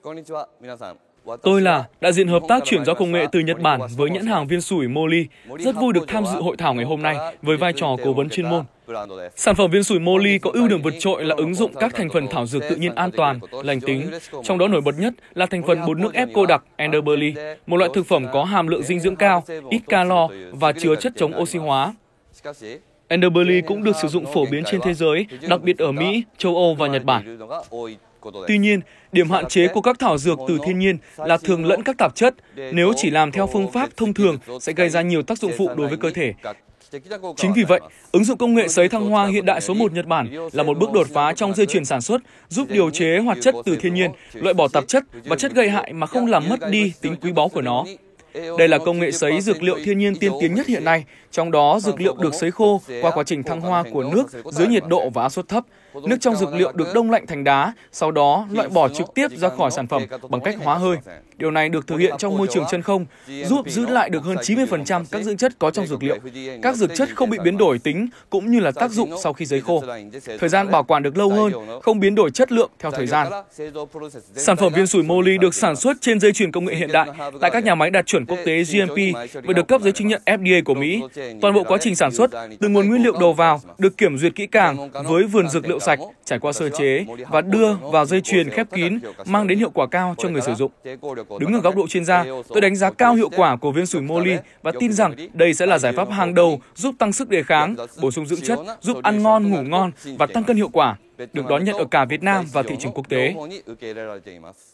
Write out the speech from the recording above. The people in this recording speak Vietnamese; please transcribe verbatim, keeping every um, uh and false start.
Tôi là đại diện hợp tác chuyển giao công nghệ từ Nhật Bản với nhãn hàng viên sủi Moli. Rất vui được tham dự hội thảo ngày hôm nay với vai trò cố vấn chuyên môn. Sản phẩm viên sủi Moli có ưu điểm vượt trội là ứng dụng các thành phần thảo dược tự nhiên an toàn, lành tính. Trong đó nổi bật nhất là thành phần bột nước ép cô đặc Enderberry, một loại thực phẩm có hàm lượng dinh dưỡng cao, ít calo và chứa chất chống oxy hóa. Enderberry cũng được sử dụng phổ biến trên thế giới, đặc biệt ở Mỹ, châu Âu và Nhật Bản. Tuy nhiên, điểm hạn chế của các thảo dược từ thiên nhiên là thường lẫn các tạp chất. Nếu chỉ làm theo phương pháp thông thường sẽ gây ra nhiều tác dụng phụ đối với cơ thể. Chính vì vậy, ứng dụng công nghệ sấy thăng hoa hiện đại số một Nhật Bản là một bước đột phá trong dây chuyền sản xuất, giúp điều chế hoạt chất từ thiên nhiên, loại bỏ tạp chất và chất gây hại mà không làm mất đi tính quý báu của nó. Đây là công nghệ sấy dược liệu thiên nhiên tiên tiến nhất hiện nay, trong đó dược liệu được sấy khô qua quá trình thăng hoa của nước dưới nhiệt độ và áp suất thấp. Nước trong dược liệu được đông lạnh thành đá, sau đó loại bỏ trực tiếp ra khỏi sản phẩm bằng cách hóa hơi. Điều này được thực hiện trong môi trường chân không, giúp giữ lại được hơn chín mươi phần trăm các dưỡng chất có trong dược liệu. Các dược chất không bị biến đổi tính cũng như là tác dụng sau khi sấy khô. Thời gian bảo quản được lâu hơn, không biến đổi chất lượng theo thời gian. Sản phẩm viên sủi Moli được sản xuất trên dây chuyền công nghệ hiện đại tại các nhà máy đạt chuẩn quốc tế G M P và được cấp giấy chứng nhận F D A của Mỹ. Toàn bộ quá trình sản xuất, từ nguồn nguyên liệu đầu vào được kiểm duyệt kỹ càng với vườn dược liệu sạch, trải qua sơ chế và đưa vào dây chuyền khép kín, mang đến hiệu quả cao cho người sử dụng. Đứng ở góc độ chuyên gia, tôi đánh giá cao hiệu quả của viên sủi Moli và tin rằng đây sẽ là giải pháp hàng đầu giúp tăng sức đề kháng, bổ sung dưỡng chất, giúp ăn ngon, ngủ ngon và tăng cân hiệu quả, được đón nhận ở cả Việt Nam và thị trường quốc tế.